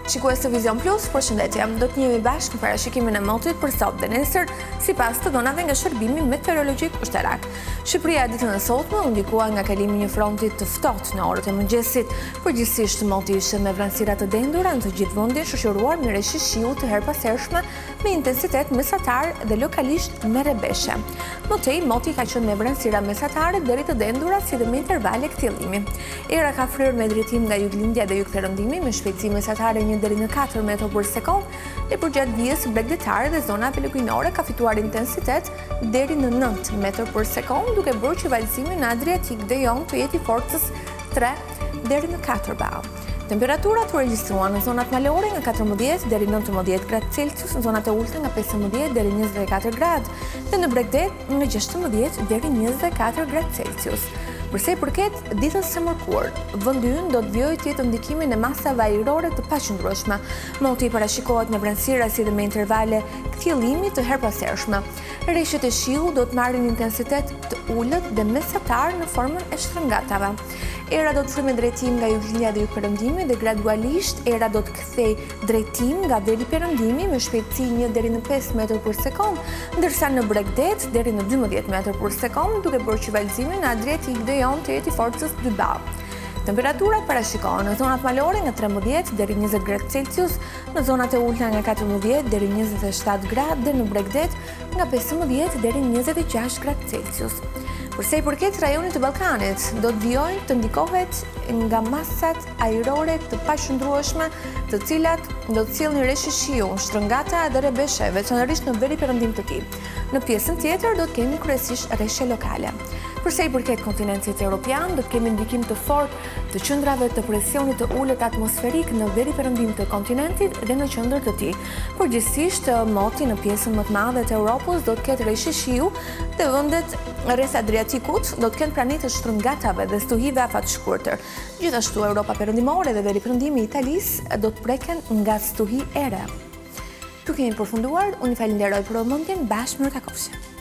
Shikues të Vizion Plus, përshëndetje, do të njemi bashkë në parashikimin e motit për sot dhe nesër, sipas të dhënave nga shërbimi meteorologjik ushtarak. Shqipëria ditën e sotme u ndikua nga kalimi një fronti të ftohtë në orët e mëngjesit. Përgjithsisht moti ishte me vranësira të dendura në të gjithë vendin, shoqëruar me reshi shiu të herpasershme me intensitet mesatar dhe lokalisht me rebeshe. Mëtej, moti ka qenë me vranësira mesatare deri të dendura si dhe me intervale kthjellimi. Era ka fryrë me drejtim nga juglindja dhe jugperëndimi me shpejtësi mesatare 1 deri në 4 metër për sekond, dhe përgjatë vijës bregdetare dhe zonave lëkujnore ka fituar intensitet deri në 9 metër për sekond, duke bërë që valësimi në Adriatik dhe Jon të jeti forcës 3 deri në 4 bau. Temperaturat u regjistruan në zonat malore nga 14 deri 19 gradë Celsius, në zonat e ulta nga 15 deri 24 gradë, dhe në Bregdet nga 16 deri 24 gradë Celsius. Përse i përket ditës së mërkurë, vendi ynë do të vijojë të jetë ndikimin e masave ajrore të paqëndrueshme. Moti parashikohet me vranësira si dhe me intervale kthjellimi të herpasershme. Rreshtet e shiut do të marrin intensitet të ulët dhe mesatar në formën e shtrëngatave. Era do të frymë drejtim nga juglindja dhe jugperëndimi dhe gradualisht era do të kthej drejtim nga veri perëndimi me shpejtësi 1 deri në 5 metër për sekond, ndërsa në Bregdet deri në 12 metër për sekond, duke bërë që valëzimi në Adriatik dhe Jon të jeti forcës 2 bau. Temperaturat parashikohen në zonat malore nga 13 deri 20 gradë Celsius, në zonat e ulta nga 14 deri 27 gradë dhe në Bregdet nga 15 deri 26 gradë Celsius. Përse i përket rajonit të Ballkanit, do të vijojë të ndikohet nga masat ajrore të paqëndrueshme, të cilat do të sjellin rreshi shiu, shtrëngata dhe rebeshe, veçanërisht në veri perëndim të tij. Në pjesën tjetër do të kemi kryesisht rreshe lokale. Përse i përket kontinentit evropian, do të kemi ndikim të fortë të qendrave të presionit të ulët atmosferik në veri perëndim të kontinentit dhe në qendër të tij. Përgjithsisht, moti në pjesën më të madhe të Europës do të ketë rreshi shiu dhe vendet rreth Adriatikut do të kenë pranitë të shtrëngatave dhe stuhive afat shkurtër. Gjithashtu, Europa perëndimore dhe veri perëndimi i Italisë do të preken nga stuhi ere. Tu kemi përfunduar, unë falenderoj për vëmendjen, bashkë me Kakofshe.